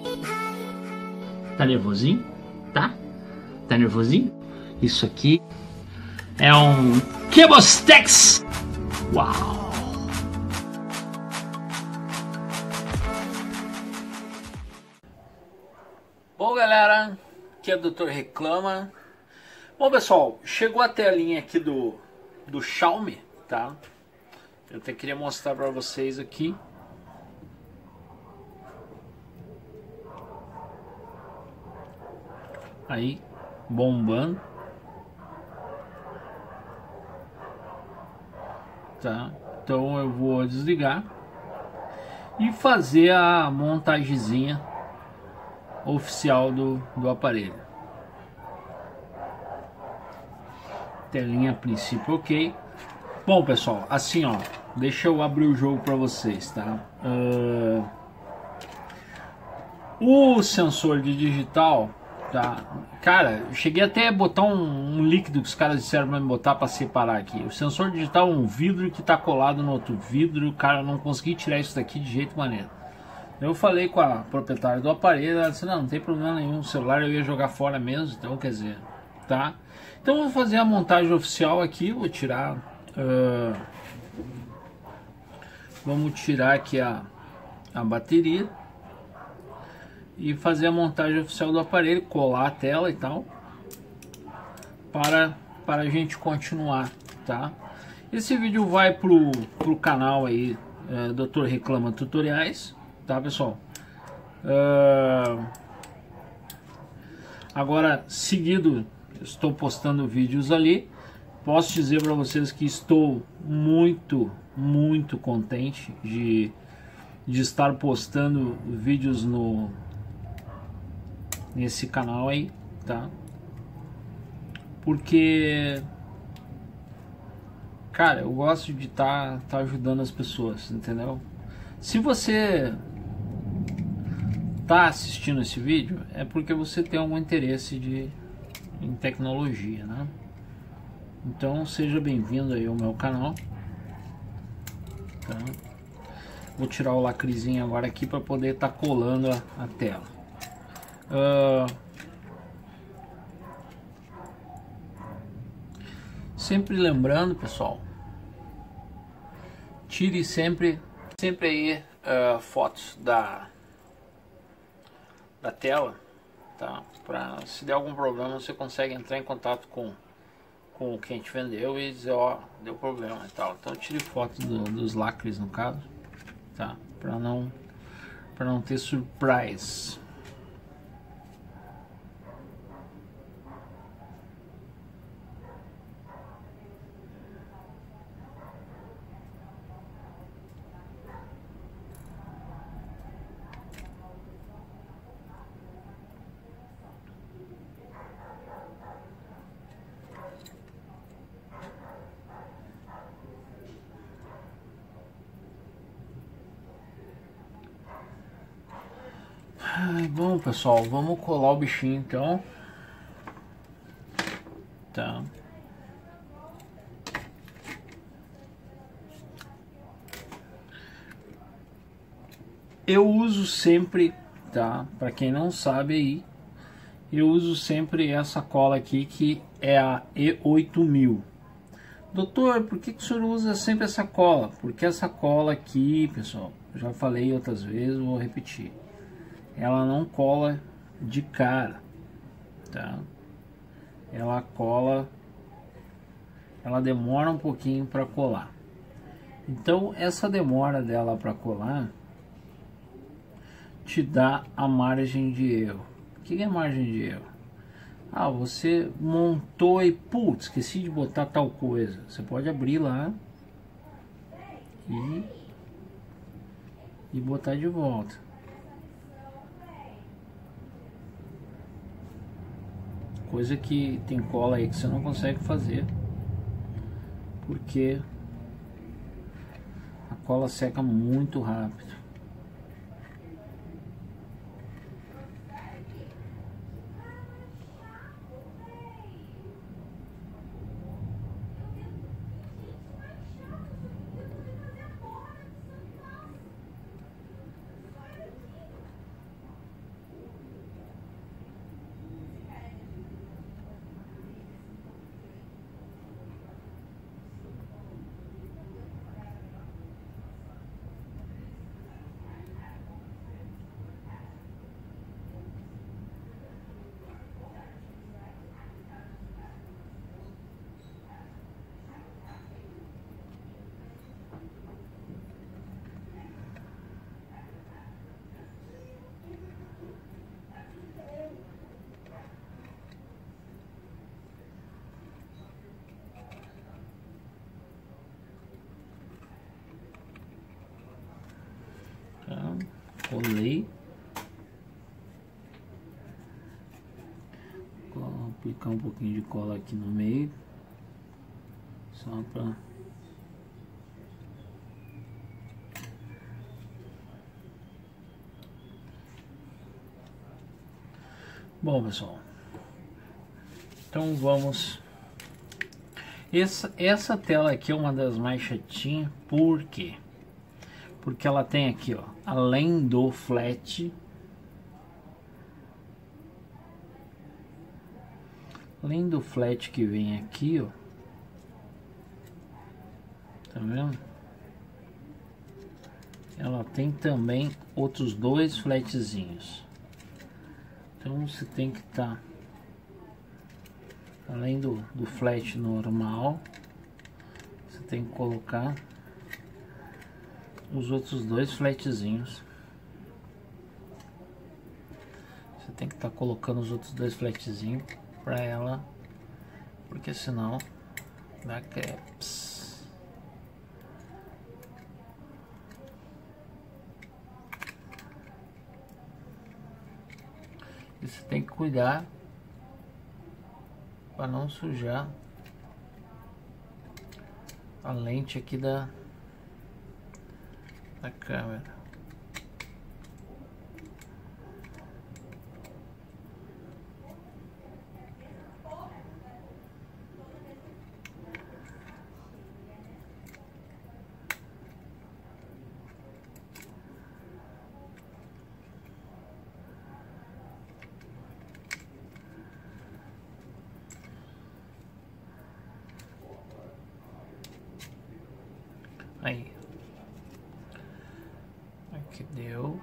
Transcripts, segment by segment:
Tá nervosinho? Tá? Tá nervosinho? Isso aqui é um Cabostex! Uau! Bom, galera, aqui é o Dr. Reclama. Bom, pessoal, chegou a telinha aqui do Xiaomi, tá? Eu até queria mostrar pra vocês aqui. Aí, bombando. Tá? Então eu vou desligar e fazer a montagenzinha oficial do aparelho. Telinha a princípio ok. Bom, pessoal, assim ó, deixa eu abrir o jogo para vocês, tá? O sensor de digital, tá? Cara, eu cheguei até a botar um líquido que os caras disseram para me botar para separar aqui. O sensor digital é um vidro que tá colado no outro vidro. Cara, eu não consegui tirar isso daqui de jeito maneiro. Eu falei com a proprietária do aparelho, ela disse, não tem problema nenhum, o celular eu ia jogar fora mesmo, então quer dizer, tá? Então eu vou fazer a montagem oficial aqui, vou tirar, vamos tirar aqui a bateria e fazer a montagem oficial do aparelho, colar a tela e tal, para a gente continuar, tá? Esse vídeo vai pro canal aí, Dr. Reclama Tutoriais. Tá, pessoal? Agora, seguido, estou postando vídeos ali. Posso dizer para vocês que estou muito contente de estar postando vídeos nesse canal aí, tá? Porque, cara, eu gosto de tá ajudando as pessoas, entendeu? Se você tá assistindo esse vídeo, é porque você tem algum interesse em tecnologia, né? Então seja bem-vindo aí ao meu canal, tá? Vou tirar o lacrezinho agora aqui para poder estar colando a tela. Sempre lembrando, pessoal, tire sempre aí fotos da tela, tá? Para se der algum problema você consegue entrar em contato com quem te vendeu e dizer, ó, deu problema e tal. Então tire foto dos lacres no caso, tá? Para não ter surprise. Bom, pessoal, vamos colar o bichinho então, tá? Eu uso sempre, tá? Para quem não sabe aí, eu uso sempre essa cola aqui que é a E8000. Doutor, por que o senhor usa sempre essa cola? Porque essa cola aqui, pessoal, já falei outras vezes, vou repetir. Ela não cola de cara, tá? Ela cola, ela demora um pouquinho para colar. Então essa demora dela para colar te dá a margem de erro. O que é margem de erro? Ah, você montou e putz, esqueci de botar tal coisa. Você pode abrir lá e botar de volta. Coisa que tem cola aí que você não consegue fazer, porque a cola seca muito rápido. Colei. Vou aplicar um pouquinho de cola aqui no meio, só para bom, pessoal, então vamos. Essa tela aqui é uma das mais chatinhas. Por quê? Porque ela tem aqui, ó, além do flat, que vem aqui, ó, tá vendo? Ela tem também outros dois flatzinhos. Então você tem que estar, além do flat normal, você tem que colocar os outros dois flatzinhos. Você tem que estar colocando os outros dois flatzinhos para ela, porque senão dá creps. E você tem que cuidar para não sujar a lente aqui da câmera. Aí, aqui deu.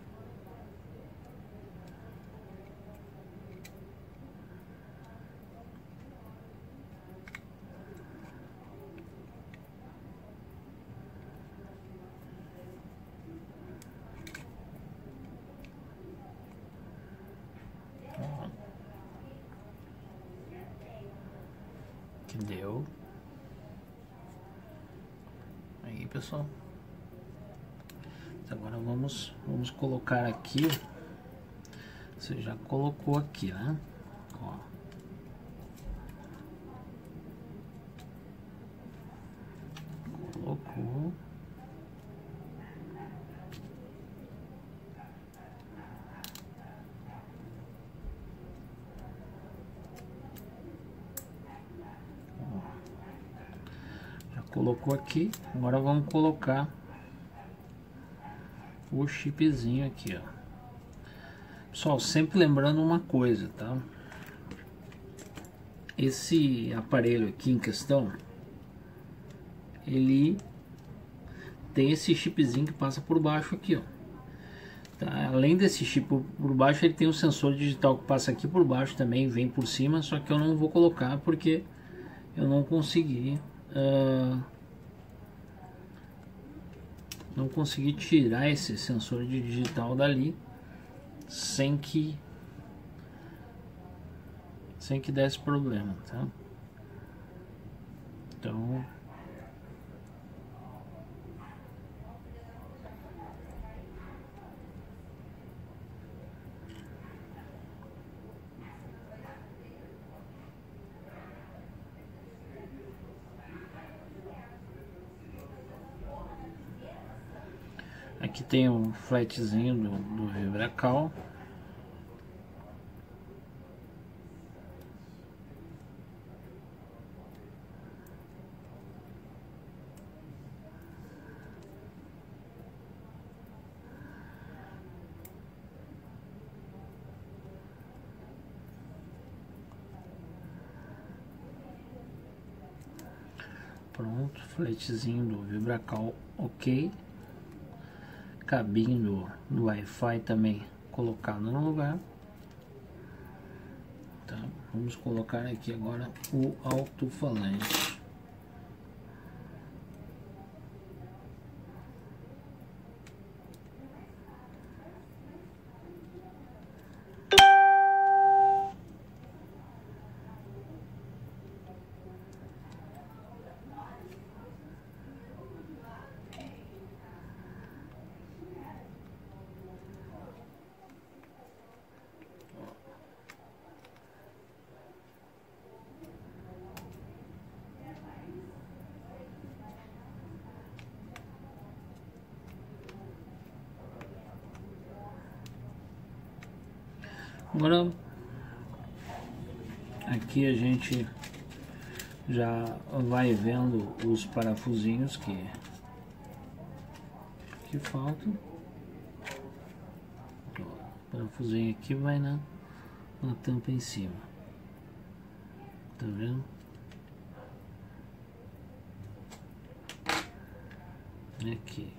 Que deu. Aí, pessoal, agora vamos colocar aqui. Você já colocou aqui, né? Ó. Colocou. Colocou aqui, agora vamos colocar o chipzinho aqui, ó. Pessoal, sempre lembrando uma coisa, tá? Esse aparelho aqui em questão, ele tem esse chipzinho que passa por baixo aqui, ó. Tá? Além desse chip por baixo, ele tem um sensor digital que passa aqui por baixo também, vem por cima, só que eu não vou colocar porque eu não consegui tirar esse sensor de digital dali sem que desse problema, tá? Então aqui tem um flatzinho do Vibracal. Pronto, flatzinho do Vibracal, ok. Cabinho do Wi-Fi também colocado no lugar. Tá, vamos colocar aqui agora o alto-falante. Agora aqui a gente já vai vendo os parafusinhos que faltam. Ó, o parafusinho aqui vai na tampa em cima, tá vendo? Aqui.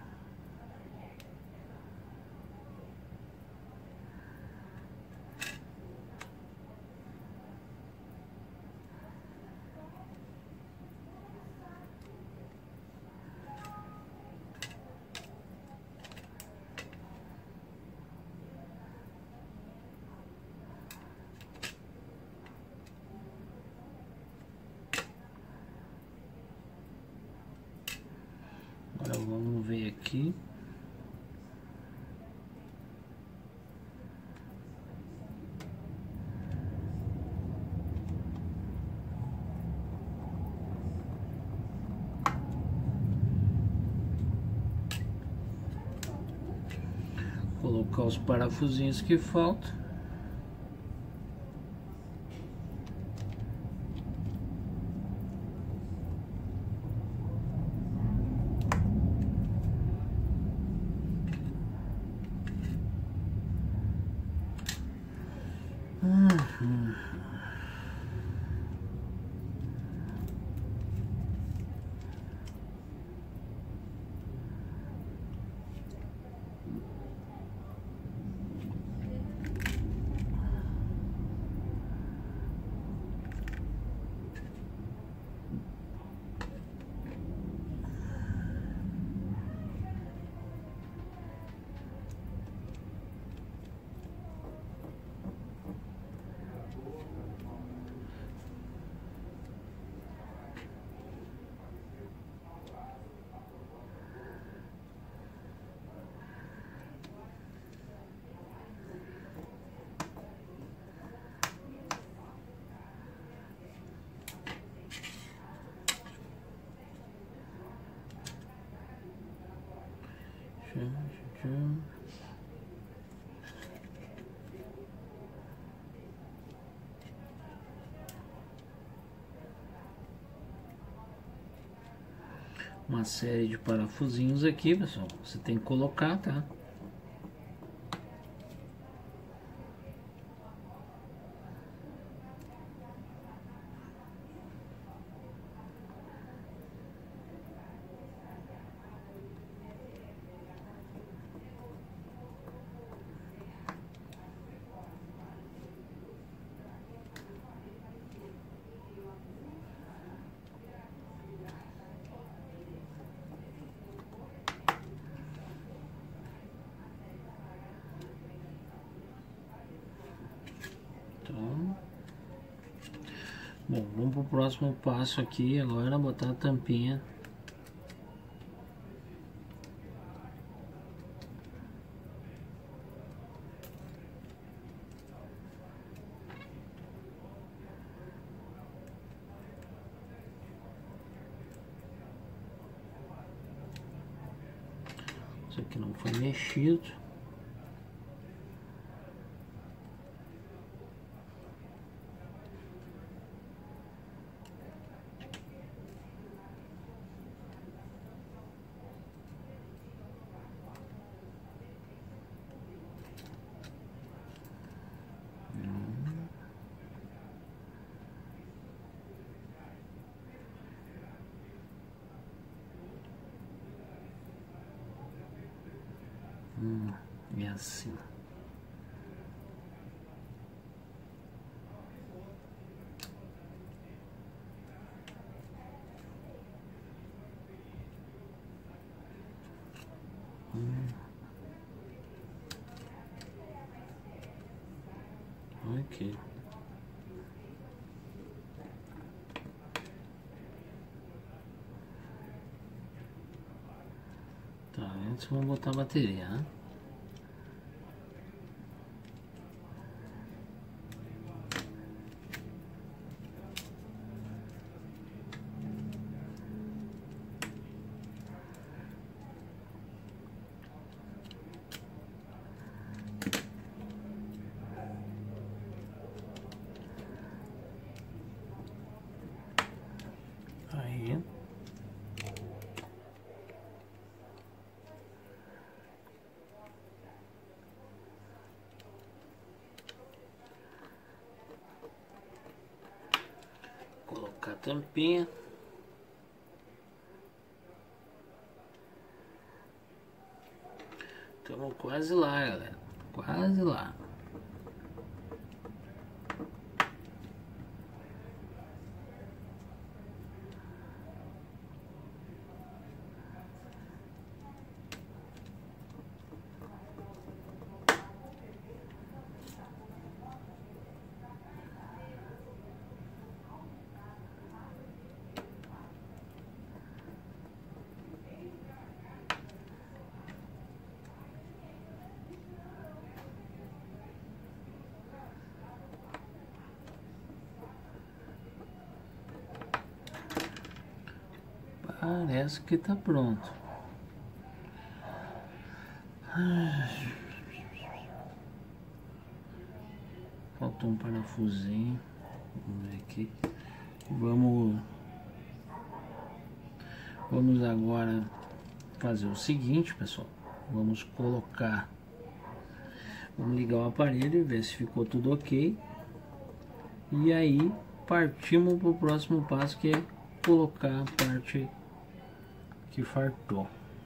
Agora vamos ver aqui. Colocar os parafusinhos que faltam. Uma série de parafusinhos aqui, pessoal. Você tem que colocar, tá? Bom, vamos pro próximo passo aqui agora, botar a tampinha. Isso aqui não foi mexido. É assim. Ok. Tá, antes vamos botar a bateria, né? tampinha. Estamos quase lá, galera. Quase lá. Parece que tá pronto. Faltou um parafusinho. Vamos ver aqui. Vamos agora fazer o seguinte, pessoal. Vamos ligar o aparelho e ver se ficou tudo ok. E aí partimos para o próximo passo, que é colocar a parte que fartou.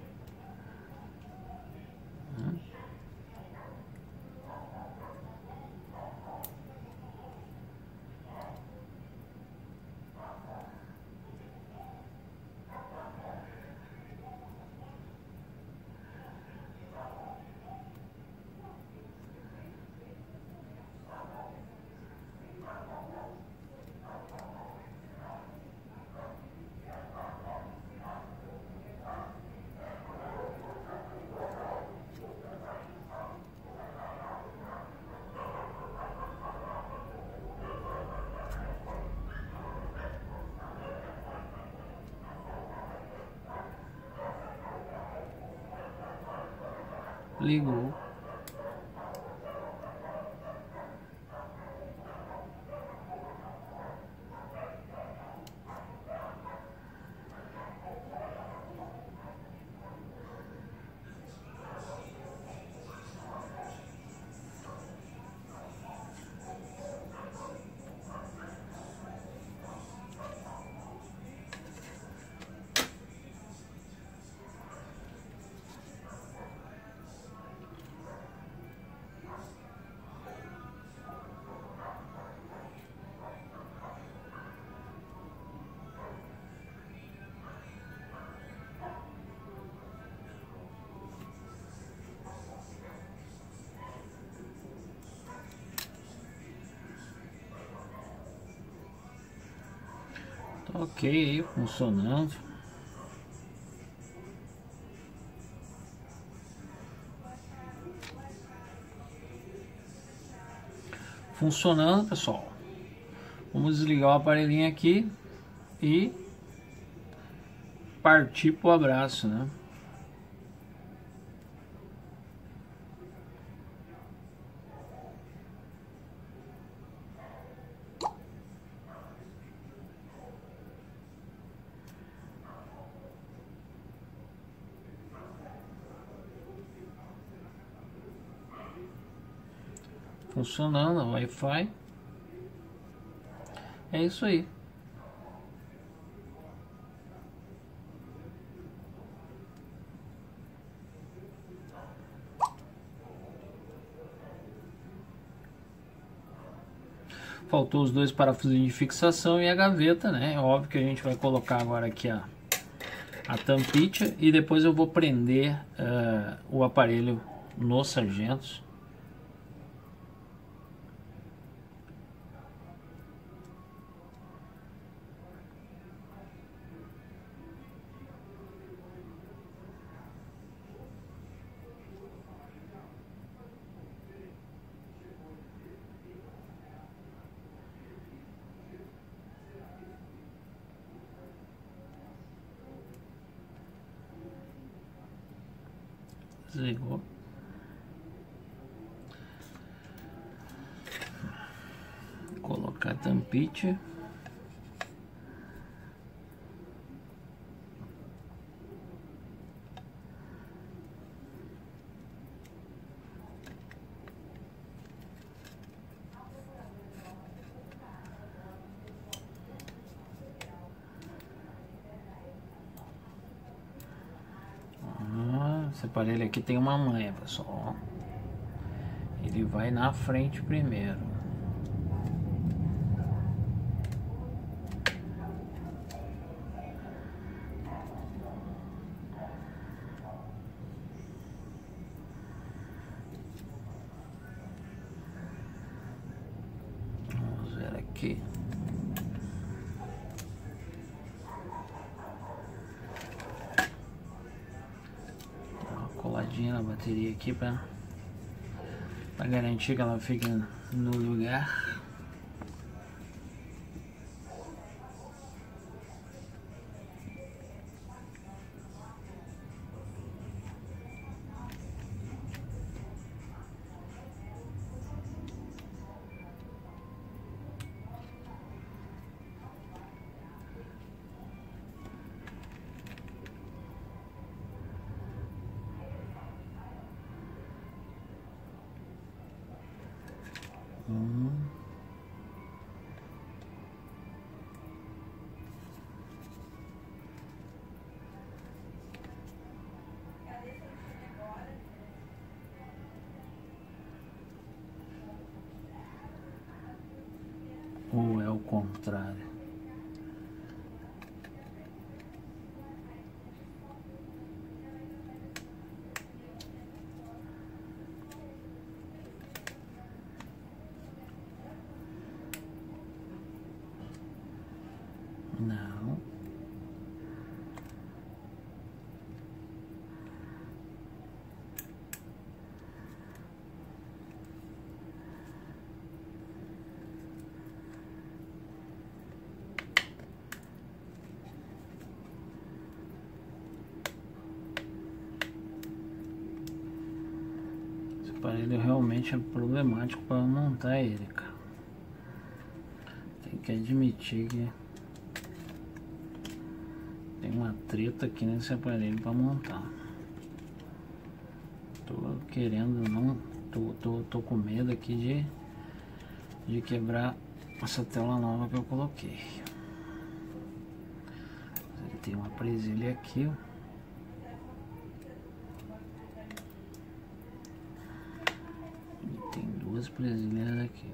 Ligou. Tá ok aí, funcionando. Funcionando, pessoal. Vamos desligar o aparelhinho aqui e partir pro abraço, né? Funcionando a Wi-Fi. É isso aí. Faltou os dois parafusinhos de fixação e a gaveta, né? É óbvio que a gente vai colocar agora aqui a tampinha e depois eu vou prender o aparelho nos sargentos. Desligou. Colocar a tampinha. Esse aparelho aqui tem uma manha, pessoal. Ele vai na frente primeiro. Vamos ver aqui. Coladinha na bateria aqui para garantir que ela fique no lugar. Ou é o contrário? Não. Esse aparelho realmente é problemático para montar ele, cara. Tem que admitir que tem uma treta aqui nesse aparelho para montar. Tô querendo, não tô com medo aqui de quebrar essa tela nova que eu coloquei. Ele tem uma presilha aqui, ó. E tem duas presilhas aqui.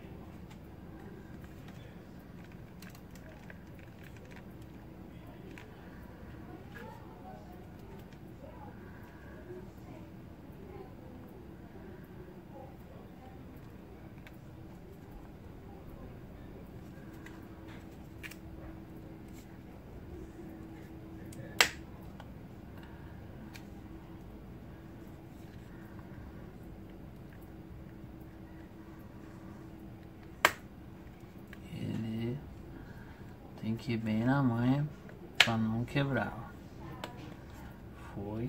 Tem que ir bem na manha para não quebrar. Foi.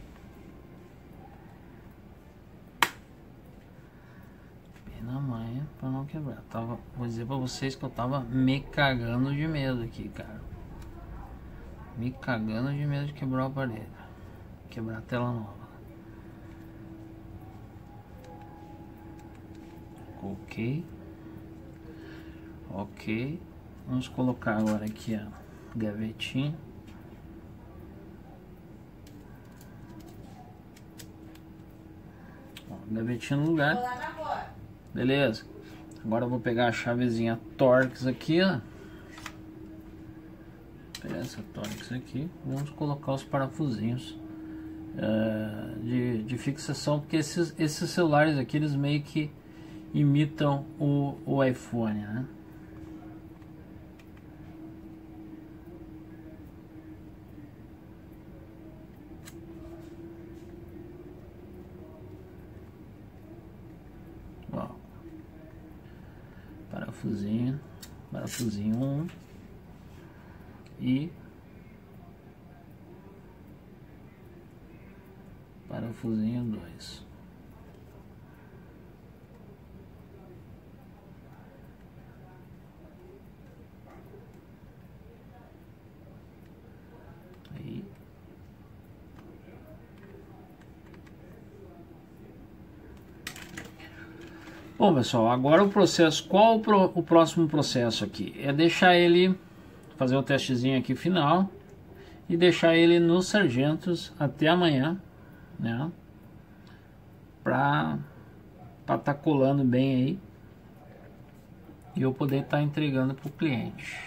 Bem na manha para não quebrar. Vou dizer para vocês que eu tava me cagando de medo aqui, cara. Me cagando de medo de quebrar o aparelho. Quebrar a tela nova. Ok. Ok. Vamos colocar agora aqui a gavetinha. Ó, gavetinha no lugar. Beleza. Agora eu vou pegar a chavezinha Torx aqui, ó. Pegar essa Torx aqui. Vamos colocar os parafusinhos de fixação, porque esses celulares aqui, eles meio que imitam o iPhone, né? Parafusinho 1 e parafusinho 2. Aí. Bom, pessoal, agora o processo, qual o próximo processo aqui? É deixar ele, fazer o testezinho aqui final e deixar ele nos sargentos até amanhã, né? Para tá colando bem aí e eu poder estar entregando para o cliente.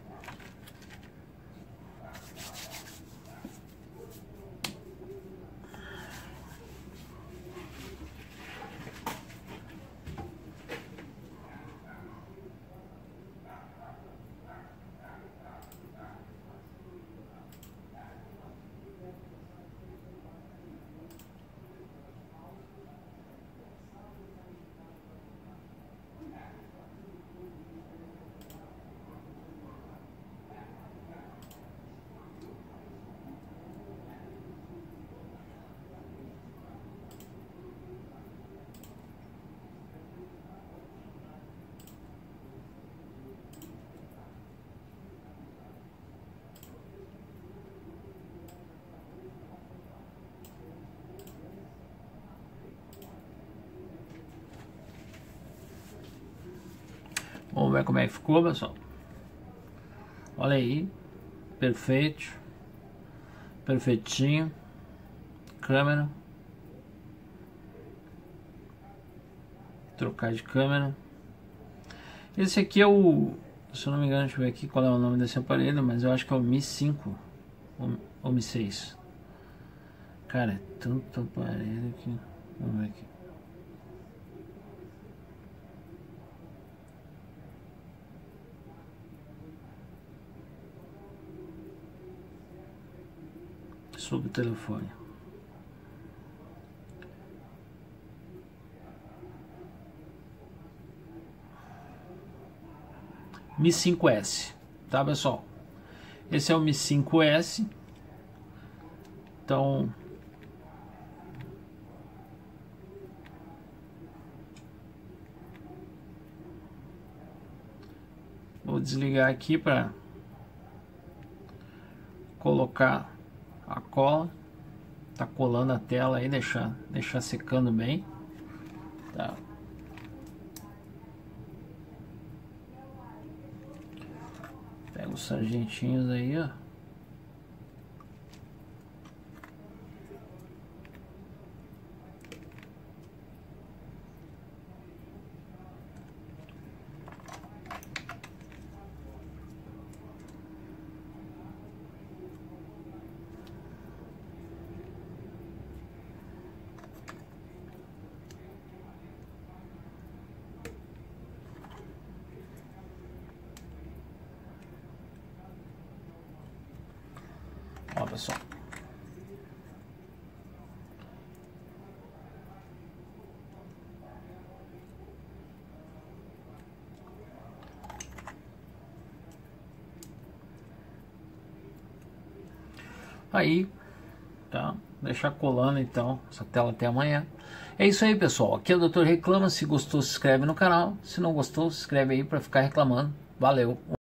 Vamos ver como é que ficou, pessoal. Olha aí, perfeito, perfeitinho. Câmera, trocar de câmera. Esse aqui é o, se eu não me engano, deixa eu ver aqui qual é o nome desse aparelho, mas eu acho que é o Mi 5 ou Mi 6. Cara, é tanto aparelho aqui. Vamos ver aqui. Sobre o telefone. Mi 5S, tá, pessoal? Esse é o Mi 5S. Então, vou desligar aqui para colocar a cola. Tá colando a tela aí, deixar secando bem, tá? Pega os sargentinhos aí, ó. Ó, pessoal. Aí, tá? Deixar colando então essa tela até amanhã. É isso aí, pessoal. Aqui é o Dr. Reclama. Se gostou, se inscreve no canal. Se não gostou, se inscreve aí para ficar reclamando. Valeu!